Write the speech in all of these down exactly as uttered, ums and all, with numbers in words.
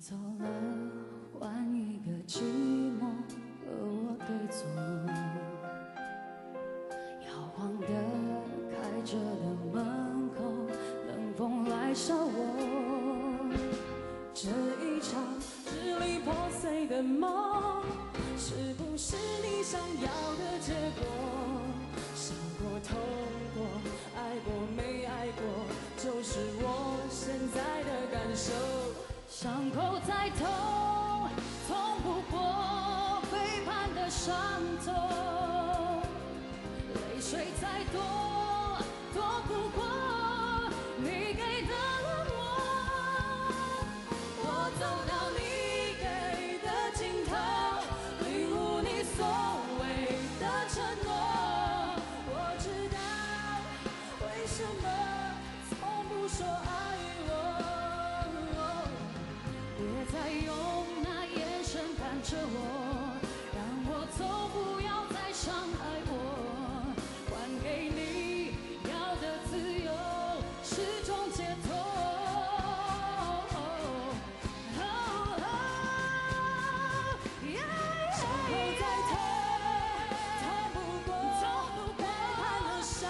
走了，换一个寂寞和我对坐，摇晃的开着的门口，冷风来烧我。这一场支离破碎的梦，是不是你想要的结果？伤过、痛过、爱过、没爱过，就是我现在的感受。伤口再痛，痛不过背叛的伤痛；泪水再多，躲不过你给的冷漠。我走到你给的尽头，领悟你所谓的承诺。我知道为什么从不说爱我。别再用那眼神看着我，让我走，不要再伤害我，还给你要的自由是种解脱。伤口再痛，痛不过背叛的伤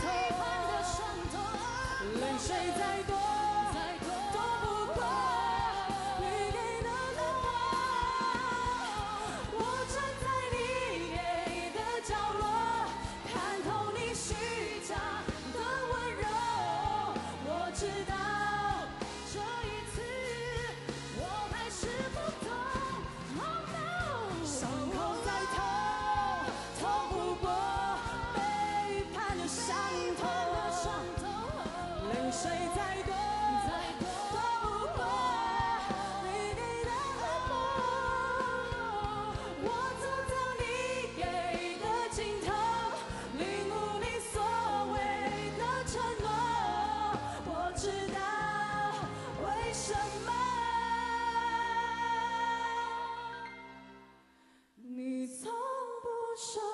痛，泪水再多。水再多，躲不过你给的冷漠。我走到你给的尽头，领悟你所谓的承诺。我知道为什么你从不说。